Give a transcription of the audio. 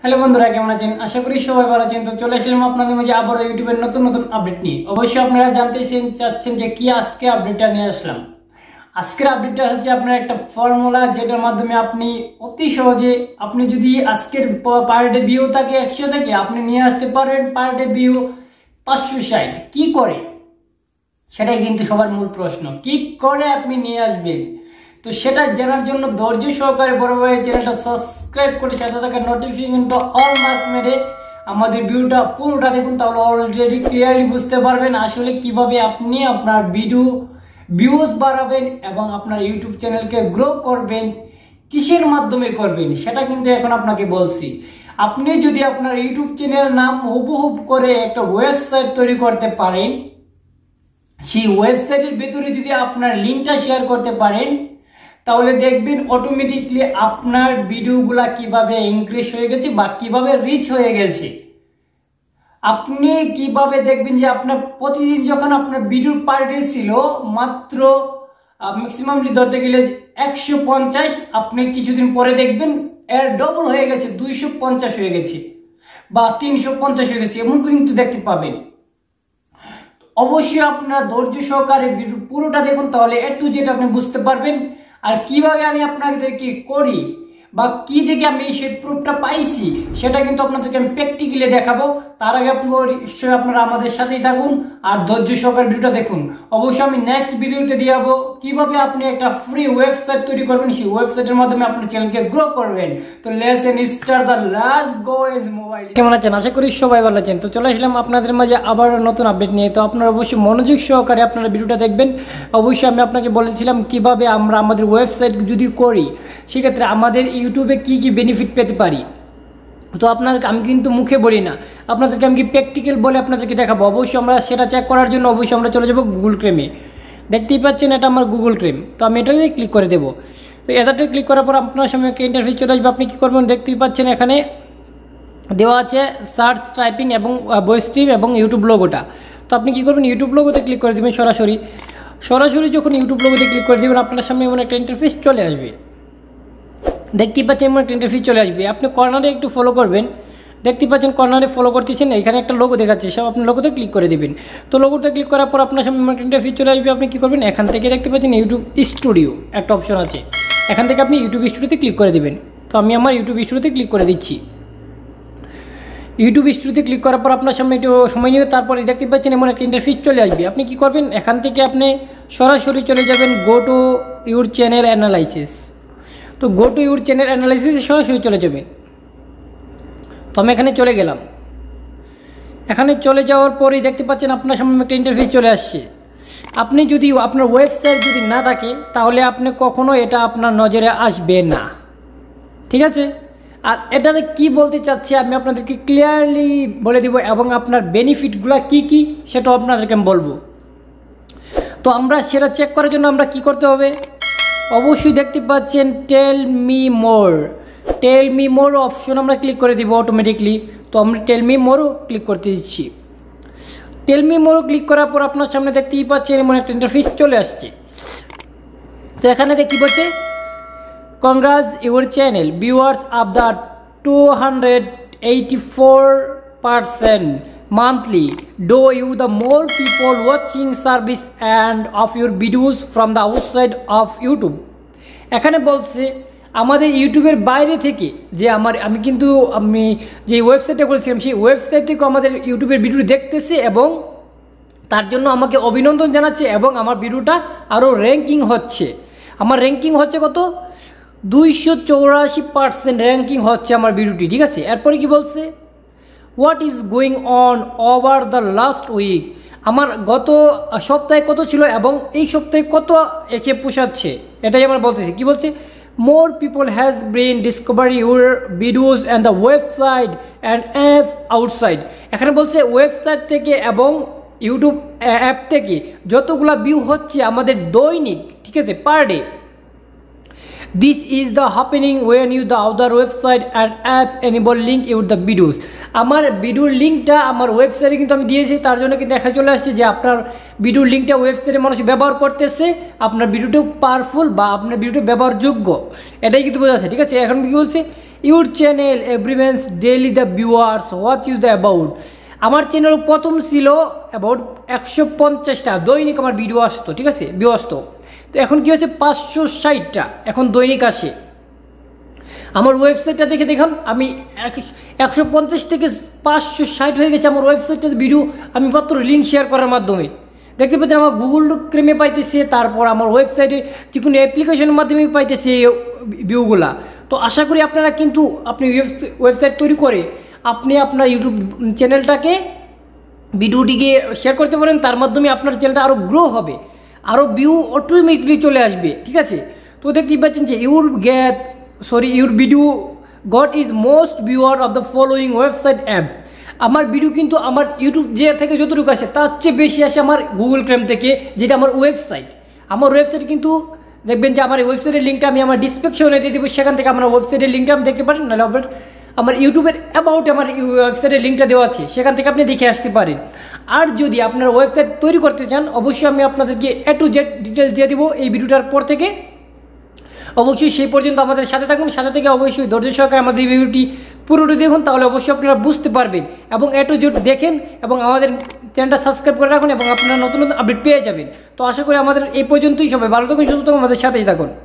Hello বন্ধুরা, কেমন আছেন? আশা করি সবাই ভালো আছেন। তো চলে আসলাম আপনাদের মাঝে আবারও ইউটিউবের নতুন নতুন আপডেট নিয়ে। অবশ্যই আপনারা জানতে চাচ্ছেন যে কি আজকে আপডেটটা নিয়ে আসলাম। আজকের আপডেটটা হচ্ছে আপনার একটা ফর্মুলা, যেটার মাধ্যমে আপনি অতি সহজে আপনি যদি আজকের পার ডে ভিউ থাকে 100 থেকে, আপনি নিয়ে আসতে পারেন পার ডে ভিউ 560। কি করে? সেটাই কিন্তু সবার মূল প্রশ্ন, কি করে আপনি নিয়ে আসবেন। তো সেটা জানার জন্য ধৈর্য সহকারে বরাবর এই চ্যানেলটা সাবস্ক্রাইব করে সাথে থাকা নোটিফিকেশনটা অল মার্ক মেরে আমাদের ভিডিওটা পুরোটা দেখুন, তাহলে অলরেডি ক্লিয়ারলি বুঝতে পারবেন আসলে কিভাবে আপনি আপনার ভিউজ বাড়াবেন এবং আপনার ইউটিউব চ্যানেলকে গ্রো করবেন। কিসের মাধ্যমে করবেন সেটা কিন্তু এখন আপনাকে বলছি। আপনি যদি আপনার ইউটিউব চ্যানেল নাম হুবহুব করে একটা ওয়েবসাইট তৈরি করতে পারেন, সেই ওয়েবসাইটের ভেতরে যদি আপনার লিঙ্কটা শেয়ার করতে পারেন, তাহলে দেখবেন অটোমেটিকলি আপনার ভিডিওগুলা কিভাবে ইনক্রিজ হয়ে গেছে বা কিভাবে রিচ হয়ে গেছে। আপনি কিভাবে দেখবেন যে আপনার প্রতিদিন যখন আপনার ভিডিওর পার ডে ছিল মাত্র ম্যাক্সিমামলি ধরতে গেলে 150, আপনি কিছুদিন পরে দেখবেন এর ডবল হয়ে গেছে, 250 হয়ে গেছে বা 350 হয়ে গেছে, এমন কিন্তু দেখতে পাবেন। অবশ্যই আপনারা ধৈর্য সহকারে পুরোটা দেখুন, তাহলে একটু যেটা আপনি বুঝতে পারবেন। আর কিভাবে আমি আপনাদেরকে করি বা কি থেকে আমি সেই প্রুফটা পাইছি সেটা কিন্তু আপনাদেরকে আমি প্র্যাকটিক্যালি দেখাবো। তার আগে আপনারা আমাদের সাথেই থাকুন আর ধৈর্য সহকারে ভিডিওটা দেখুন। অবশ্যই আমি নেক্সট ভিডিওতে দিয়ে যাবো কিভাবে আপনি একটা ফ্রি ওয়েবসাইট তৈরি করবেন, সেই ওয়েবসাইটের মাধ্যমে আপনার চ্যানেলকে গ্রো করবেন। তো let's start the let's go is mobile. কেমন আছেন? আশা করি সবাই ভালো আছেন। তো চলে আসলাম আপনাদের মাঝে আবার নতুন আপডেট নিয়ে। তো আপনারা অবশ্যই মনোযোগ সহকারে আপনারা ভিডিওটা দেখবেন। অবশ্যই আমি আপনাকে বলেছিলাম কিভাবে আমরা আমাদের ওয়েবসাইট যদি করি সেক্ষেত্রে আমাদের ইউটিউবে কি কি বেনিফিট পেতে পারি। তো আমি কিন্তু মুখে বলি না, আপনাদেরকে আমি প্র্যাকটিক্যাল বলে আপনাদেরকে দেখাবো। অবশ্যই আমরা সেটা চেক করার জন্য অবশ্যই আমরা চলে যাবো গুগল ক্রোমে। দেখতেই পাচ্ছেন এটা আমার গুগল ক্রোম। তো আমি এটাতে ক্লিক করে দেবো। তো এটাতে ক্লিক করার পর আপনার সামনে একটা ইন্টারফেস চলে আসবে। আপনি কী করবেন দেখতেই পাচ্ছেন এখানে দেওয়া আছে সার্চ, টাইপিং এবং ভয়েস স্ট্রিম এবং ইউটিউব লোগোটা। তো আপনি কী করবেন ইউটিউব লোগোতে ক্লিক করে দেবেন। সরাসরি যখন ইউটিউব লোগোতে ক্লিক করে দেবেন আপনার সামনে এমন একটা ইন্টারফেস চলে আসবে। দেখতেই পাচ্ছেন এমন একটা ইন্টারফেস চলে আসবে। আপনি কর্নারে একটু ফলো করবেন। দেখতে পাচ্ছেন কর্নারে ফলো করতেছেন, এখানে একটা লোগো দেখাচ্ছে, সব আপনি লোগোতে ক্লিক করে দেবেন। তো লোগোতে ক্লিক করার পর আপনার সামনে একটা ইন্টারফেস চলে আসবে। আপনি কী করবেন এখান থেকে দেখতে পাচ্ছেন ইউটিউব স্টুডিও একটা অপশন আছে, এখান থেকে আপনি ইউটিউব স্টুডিওতে ক্লিক করে দেবেন। তো আমি আমার ইউটিউব স্টুডিওতে ক্লিক করে দিচ্ছি। ইউটিউব স্টুডিওতে ক্লিক করার পর আপনার সামনে একটু সময় নেবে, তারপরে দেখতে পাচ্ছেন এমন একটা ইন্টারফেস চলে আসবে। আপনি কী করবেন এখান থেকে আপনি সরাসরি চলে যাবেন go to your channel analysis. তো go to your channel analysis সরাসরি চলে যাবেন। তো আমি এখানে চলে গেলাম। এখানে চলে যাওয়ার পরেই দেখতে পাচ্ছেন আপনার সামনে একটা ইন্টারফেস চলে আসছে। আপনি যদি আপনার ওয়েবসাইট যদি না থাকে তাহলে আপনি কখনো এটা আপনার নজরে আসবে না, ঠিক আছে? আর এটাতে কি বলতে চাচ্ছি আমি আপনাদেরকে ক্লিয়ারলি বলে দিব এবং আপনার বেনিফিটগুলো কি কি সেটাও আপনাদেরকে আমি বলবো। তো আমরা সেটা চেক করার জন্য আমরা কি করতে হবে, অবশ্যই দেখতে পাচ্ছেন টেল মি মোর অপশন আমরা ক্লিক করে দিব অটোমেটিকলি। তো আমরা টেল মি মোরও ক্লিক করতে দিচ্ছি। টেল মি মোরও ক্লিক করার পর আপনার সামনে দেখতেই পাচ্ছেন এমন একটা ইন্টারফেস চলে আসছে। তো এখানে দেখতে পাচ্ছে congrats your channel viewers of the 284% monthly do you the more people watching service and of your videos from the outside of YouTube। এখানে বলছে আমাদের ইউটিউবের বাইরে থেকে যে আমি যে ওয়েবসাইটটা বলছিলাম সেই ওয়েবসাইট থেকে আমাদের ইউটিউবের ভিডিও দেখতেছে এবং তার জন্য আমাকে অভিনন্দন জানাচ্ছে এবং আমার ভিডিওটা আরও র্যাঙ্কিং হচ্ছে। আমার র্যাঙ্কিং হচ্ছে কত, 284% র্যাঙ্কিং হচ্ছে আমার ভিডিওটি, ঠিক আছে? এরপরে কি বলছে, what is going on over the last week, আমার গত সপ্তাহে কত ছিল এবং এই সপ্তাহে কত একে পোষাচ্ছে, এটাই আমার বলতেছি। কি বলছে, more people has been discover your videos and the website and apps outside. এখানে বলছে ওয়েবসাইট থেকে এবং ইউটিউব অ্যাপ থেকে যতগুলা ভিউ হচ্ছে আমাদের দৈনিক, ঠিক আছে, per day. This is the happening when you the other website and apps enable link you the videos। আমার ভিডিওর লিঙ্কটা আমার ওয়েবসাইটে কিন্তু আমি দিয়েছি, তার জন্য কিন্তু দেখা চলে আসছে যে আপনার ভিডিওর লিঙ্কটা ওয়েবসাইটে মানুষ ব্যবহার করতেছে, আপনার ভিডিওটা পাওয়ারফুল বা আপনার ভিডিওটা ব্যবহারযোগ্য, এটাই কিন্তু বোঝা যাচ্ছে, ঠিক আছে? এখন কি বলছে, your channel everyone's daily the viewers what you the about. আমার চ্যানেল প্রথম ছিল অ্যাবাউট 150টা দৈনিক আমার ভিডিও আসতো, ঠিক আছে, ভিউ আসতো। তো এখন কী হচ্ছে 560টা এখন দৈনিক আসে। আমার ওয়েবসাইটটা দেখে দেখুন, আমি 150 থেকে 560 হয়ে গেছে আমার ওয়েবসাইটটাতে ভিডিও, আমি মাত্র লিঙ্ক শেয়ার করার মাধ্যমে। দেখতে পাচ্ছেন আমার গুগল ক্রোমে পাইতেছে, তারপর আমার ওয়েবসাইটে যে কোনো অ্যাপ্লিকেশনের মাধ্যমে পাইতেছে এই ভিউগুলা। তো আশা করি আপনারা কিন্তু আপনি ওয়েবসাইট তৈরি করে আপনি আপনার ইউটিউব চ্যানেলটাকে ভিডিওটিকে শেয়ার করতে পারেন, তার মাধ্যমে আপনার চ্যানেলটা আরও গ্রো হবে, আরও ভিউ অটোমেটিকলি চলে আসবে, ঠিক আছে। তো দেখতেই পাচ্ছেন যে your video got is most viewer of the following website app. আমার ভিডিও কিন্তু আমার ইউটিউব যে থেকে যতটুকু আসে তার চেয়ে বেশি আসে আমার গুগল ক্রোম থেকে, যেটা আমার ওয়েবসাইট। আমার ওয়েবসাইট কিন্তু দেখবেন যে আমার ওয়েবসাইটের লিঙ্কটা আমি আমার ডিসক্রিপশনে দিয়ে দেবো, সেখান থেকে আমার ওয়েবসাইটের লিঙ্কটা আপনি দেখতে পারেন, নাহলে আমার ইউটিউবের অ্যাবাউটে আমার ওয়েবসাইটের লিঙ্কটা দেওয়া আছে, সেখান থেকে আপনি দেখে আসতে পারেন। আর যদি আপনার ওয়েবসাইট তৈরি করতে চান অবশ্যই আমি আপনাদেরকে A to Z ডিটেলস দিয়ে দেবো এই ভিডিওটার পর থেকে। অবশ্যই সেই পর্যন্ত আমাদের সাথে থাকুন, সাথে থেকে অবশ্যই ধৈর্য সহকারে আমাদের এই ভিডিওটি পুরোটি দেখুন, তাহলে অবশ্যই আপনারা বুঝতে পারবেন। এবং A to Z দেখেন এবং আমাদের চ্যানেলটা সাবস্ক্রাইব করে রাখুন এবং আপনারা নতুন নতুন আপডেট পেয়ে যাবেন। তো আশা করি আমাদের এই পর্যন্তই, সবাই ভালো থাকুন, সুস্থ থাকুন, আমাদের সাথেই থাকুন।